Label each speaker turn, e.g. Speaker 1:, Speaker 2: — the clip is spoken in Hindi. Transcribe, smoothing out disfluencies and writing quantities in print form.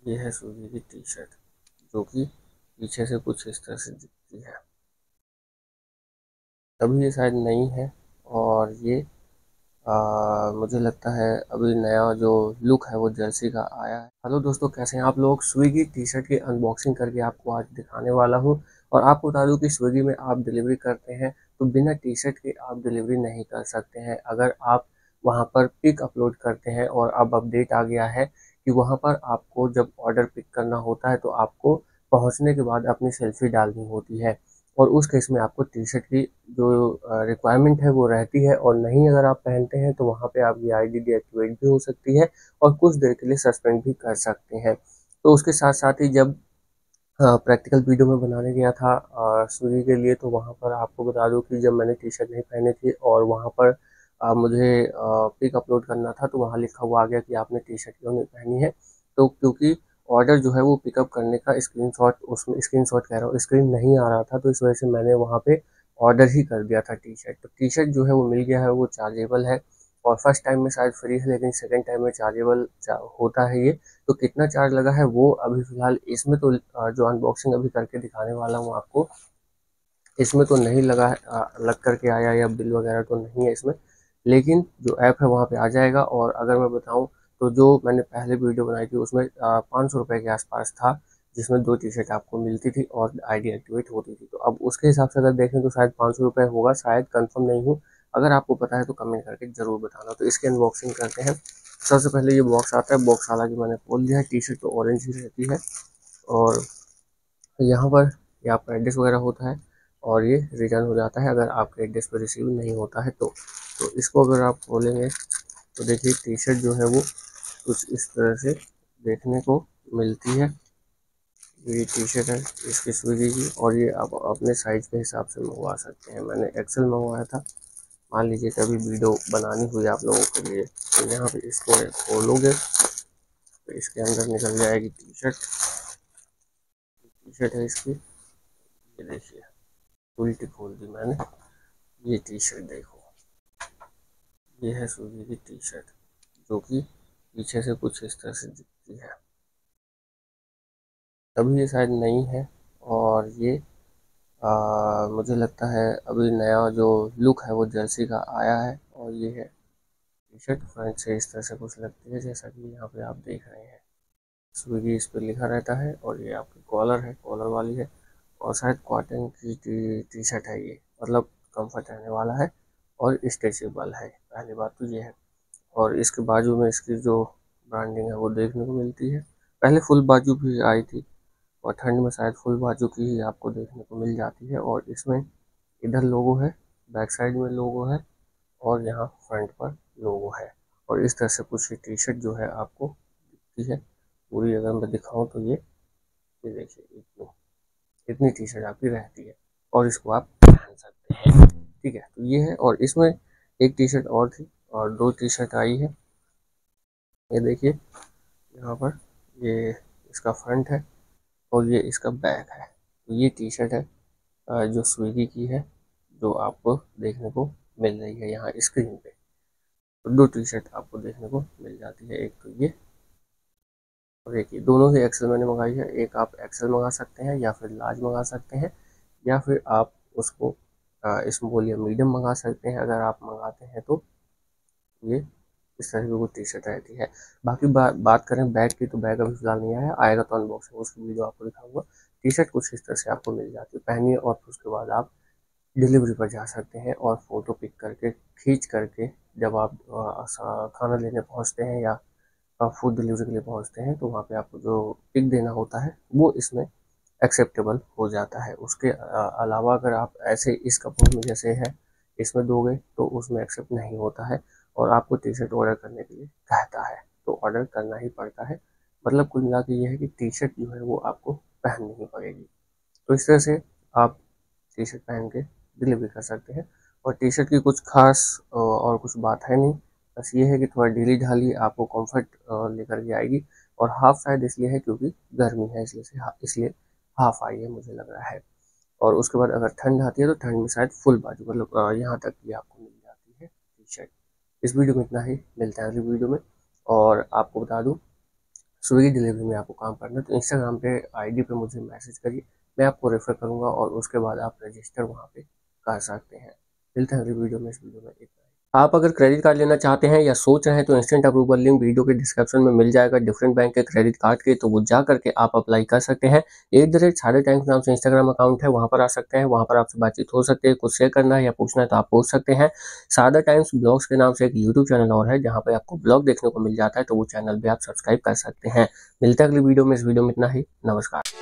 Speaker 1: ये है स्विगी की टी शर्ट जो कि पीछे से कुछ इस तरह से दिखती है। अभी ये शायद नई है और ये मुझे लगता है अभी नया जो लुक है वो जर्सी का आया है। हेलो दोस्तों, कैसे हैं आप लोग। स्विगी टी शर्ट की अनबॉक्सिंग करके आपको आज दिखाने वाला हूं। और आपको बता दूं कि स्विगी में आप डिलीवरी करते हैं तो बिना टी शर्ट के आप डिलीवरी नहीं कर सकते हैं। अगर आप वहां पर पिक अपलोड करते हैं और अब अपडेट आ गया है कि वहां पर आपको जब ऑर्डर पिक करना होता है तो आपको पहुंचने के बाद अपनी सेल्फी डालनी होती है। और उस केस में आपको टी शर्ट की जो रिक्वायरमेंट है वो रहती है, और नहीं अगर आप पहनते हैं तो वहाँ पे आपकी आईडी डीएक्टिवेट भी हो सकती है और कुछ देर के लिए सस्पेंड भी कर सकते हैं। तो उसके साथ साथ ही जब प्रैक्टिकल वीडियो में बनाने गया था स्विगी के लिए, तो वहाँ पर आपको बता दूं कि जब मैंने टी शर्ट नहीं पहनी थी और वहाँ पर मुझे पिक अपलोड करना था तो वहाँ लिखा हुआ आ गया कि आपने टी शर्ट क्यों नहीं पहनी है। तो क्योंकि ऑर्डर जो है वो पिकअप करने का स्क्रीनशॉट, उसमें स्क्रीनशॉट कह रहा हूँ, स्क्रीन नहीं आ रहा था, तो इस वजह से मैंने वहाँ पे ऑर्डर ही कर दिया था टी शर्ट। तो टी शर्ट जो है वो मिल गया है, वो चार्जेबल है। और फर्स्ट टाइम में शायद फ्री है, लेकिन सेकेंड टाइम में चार्जेबल होता है ये। तो कितना चार्ज लगा है वो अभी फिलहाल इसमें तो जो अनबॉक्सिंग अभी करके दिखाने वाला हूँ आपको, इसमें तो नहीं लगा है, लग करके आया या बिल वगैरह तो नहीं है इसमें। लेकिन जो ऐप है वहाँ पे आ जाएगा। और अगर मैं बताऊँ तो जो मैंने पहले वीडियो बनाई थी उसमें 500 रुपये के आसपास था, जिसमें 2 टी शर्ट आपको मिलती थी और आईडी एक्टिवेट होती थी। तो अब उसके हिसाब से अगर देखें तो शायद 500 रुपये होगा, शायद कंफर्म नहीं हूँ। अगर आपको पता है तो कमेंट करके ज़रूर बताना। तो इसकी अनबॉक्सिंग करते हैं। सबसे पहले ये बॉक्स आता है, बॉक्स हालांकि मैंने खोल दिया है। टी शर्ट तो ऑरेंज ही रहती है। और यहाँ पर ये आपका एड्रेस वगैरह होता है और ये रिटर्न हो जाता है अगर आपके एड्रेस पर रिसीव नहीं होता है तो इसको अगर आप खोलेंगे तो देखिए टी शर्ट जो है वो कुछ इस तरह से देखने को मिलती है। ये टी शर्ट है इसकी स्विगी की, और ये आप अपने साइज के हिसाब से मंगवा सकते हैं। मैंने एक्सेल मंगवाया था। मान लीजिए कभी वीडियो बनानी हुई आप लोगों के लिए तो यहाँ पे इसको खोलोगे तो इसके अंदर निकल जाएगी टी शर्ट। टी शर्ट है इसकी, ये देखिए उल्टी खोल दी मैंने। ये टी शर्ट देखो, ये है स्विगी की टी शर्ट जो कि पीछे से कुछ इस तरह से दिखती है। अभी ये शायद नई है और ये मुझे लगता है अभी नया जो लुक है वो जर्सी का आया है। और ये है टी शर्ट, फ्रंट से इस तरह से कुछ लगती है जैसा कि यहाँ पे आप देख रहे हैं। स्विगी इस पर लिखा रहता है। और ये आपकी कॉलर है, कॉलर वाली है। और शायद कॉटन की टी शर्ट है ये, मतलब कंफर्ट रहने वाला है और स्ट्रेचेबल है। पहली बात तो ये है। और इसके बाजू में इसकी जो ब्रांडिंग है वो देखने को मिलती है। पहले फुल बाजू भी आई थी और ठंड में शायद फुल बाजू की ही आपको देखने को मिल जाती है। और इसमें इधर लोगो है, बैक साइड में लोगो है और यहाँ फ्रंट पर लोगो है। और इस तरह से कुछ टी शर्ट जो है आपको दिखती है पूरी। अगर मैं दिखाऊँ तो ये देखिए इतनी इतनी टी शर्ट आपकी रहती है और इसको आप पहन सकते हैं। ठीक है, तो ये है। और इसमें एक टी शर्ट और थी और 2 टी शर्ट आई है। ये देखिए यहाँ पर, ये इसका फ्रंट है और ये इसका बैक है। तो ये टी शर्ट है जो स्विगी की है, जो आपको देखने को मिल रही है यहाँ स्क्रीन पे। तो 2 टी शर्ट आपको देखने को मिल जाती है, एक तो ये और एक ये। दोनों ही एक्सेल मैंने मंगाई है। एक आप एक्सेल मंगा सकते हैं या फिर लार्ज मंगा सकते हैं, या फिर आप उसको स्मॉल या मीडियम मंगा सकते हैं। अगर आप मंगाते हैं तो ये इस तरह की वो टी शर्ट रहती है। बाकी बात करें बैग की, तो बैग अभी फिलहाल नहीं आया, आएगा तो अनबॉक्सिंग उसकी वीडियो आपको दिखाऊंगा। टी शर्ट कुछ इस तरह से आपको मिल जाती है, पहनिए और फिर उसके बाद आप डिलीवरी पर जा सकते हैं और फ़ोटो पिक करके खींच करके जब आप खाना लेने पहुंचते हैं या फूड डिलीवरी के लिए पहुंचते हैं तो वहाँ पे आपको जो पिक देना होता है वो इसमें एक्सेप्टेबल हो जाता है। उसके अलावा अगर आप ऐसे इस कपड़ों में जैसे है इसमें दोगे तो उसमें एक्सेप्ट नहीं होता है और आपको टी शर्ट ऑर्डर करने के लिए कहता है, तो ऑर्डर करना ही पड़ता है। मतलब कुल मिला के ये है कि टी शर्ट जो है वो आपको पहननी ही पड़ेगी। तो इस तरह से आप टी शर्ट पहन के डिलीवरी कर सकते हैं। और टी शर्ट की कुछ खास और कुछ बात है नहीं, बस ये है कि थोड़ा ढीली ढाली आपको कंफर्ट लेकर के आएगी। और हाफ शायद इसलिए है क्योंकि गर्मी है, इसलिए हाफ आई है मुझे लग रहा है। और उसके बाद अगर ठंड आती है तो ठंड में शायद फुल बाजू, मतलब यहाँ तक भी आपको मिल जाती है टी शर्ट। इस वीडियो में इतना ही, मिलता है अगली वीडियो में। और आपको बता दूँ स्विगी डिलीवरी में आपको काम करना है तो इंस्टाग्राम पे आईडी पे मुझे मैसेज करिए, मैं आपको रेफर करूँगा और उसके बाद आप रजिस्टर वहाँ पे कर सकते हैं। मिलते हैं अगली वीडियो में। इस वीडियो में इतना ही। आप अगर क्रेडिट कार्ड लेना चाहते हैं या सोच रहे हैं तो इंस्टेंट अप्रूवल लिंक वीडियो के डिस्क्रिप्शन में मिल जाएगा डिफरेंट बैंक के क्रेडिट कार्ड के, तो वो जा करके आप अप्लाई कर सकते हैं। @ टाइम्स नाम से इंस्टाग्राम अकाउंट है, वहाँ पर आ सकते हैं, वहाँ पर आपसे बातचीत हो सकती है। कुछ शेयर करना है या पूछना है तो आप पूछ सकते हैं। सादा टाइम्स ब्लॉग्स के नाम से एक यूट्यूब चैनल और है जहाँ पे आपको ब्लॉग देखने को मिल जाता है, तो वो चैनल भी आप सब्सक्राइब कर सकते हैं। मिलते हैं अगली वीडियो में। इस वीडियो में इतना ही। नमस्कार।